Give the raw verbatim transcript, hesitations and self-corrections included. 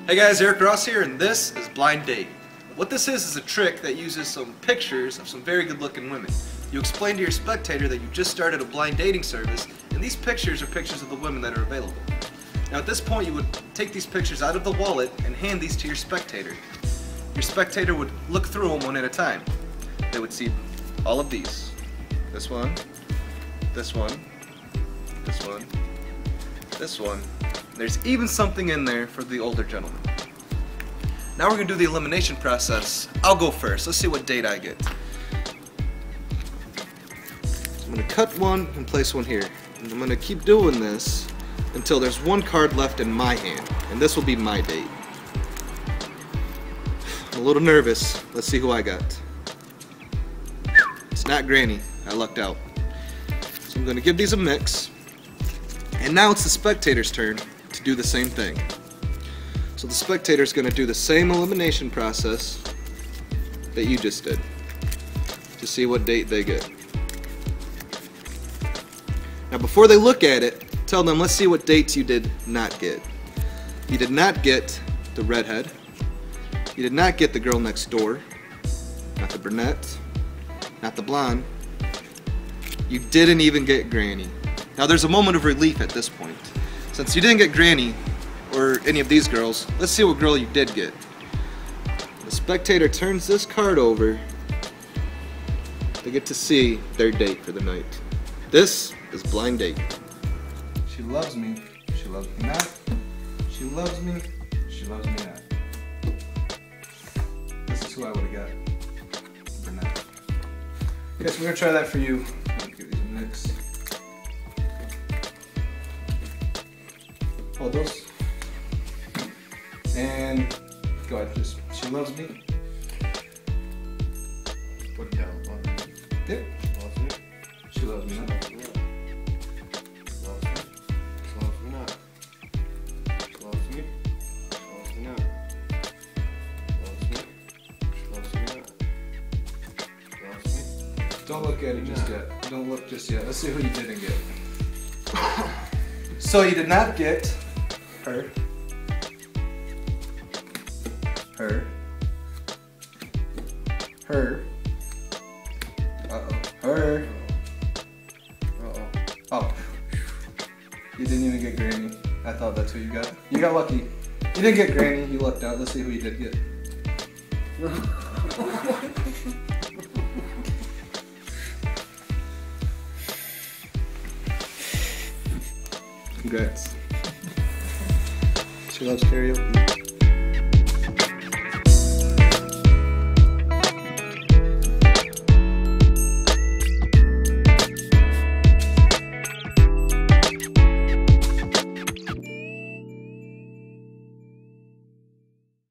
Hey guys, Eric Ross here, and this is Blind Date. What this is is a trick that uses some pictures of some very good looking women. You explain to your spectator that you just started a blind dating service, and these pictures are pictures of the women that are available. Now at this point you would take these pictures out of the wallet and hand these to your spectator. Your spectator would look through them one at a time. They would see all of these. This one, this one, this one, this one. There's even something in there for the older gentleman. Now we're going to do the elimination process. I'll go first. Let's see what date I get. So I'm going to cut one and place one here. And I'm going to keep doing this until there's one card left in my hand. And this will be my date. I'm a little nervous. Let's see who I got. It's not Granny. I lucked out. So I'm going to give these a mix. And now it's the spectator's turn to do the same thing. So the spectator is going to do the same elimination process that you just did to see what date they get. Now before they look at it, tell them, let's see what dates you did not get. You did not get the redhead. You did not get the girl next door. Not the brunette. Not the blonde. You didn't even get Granny. Now there's a moment of relief at this point. Since you didn't get Granny, or any of these girls, let's see what girl you did get. The spectator turns this card over. They get to see their date for the night. This is Blind Date. She loves me, she loves me not. She loves me, she loves me not. This is who I would have got. Brunette. Okay, so we're going to try that for you. I'll give these a mix. Hold those. And go ahead, just, she loves me. Put it down. Yep. Loves me. She loves me not. Loves me. She loves me not. She loves me. She loves me not. Loves me. She loves me not. Loves me. Don't look at it just yet. Don't look just yet. Let's see who you didn't get. So you did not get her. Her. Her. Uh-oh. Her. Uh-oh. Oh. You didn't even get Granny. I thought that's who you got. You got lucky. You didn't get Granny, you lucked out. Let's see who you did get. Congrats. She loves karaoke.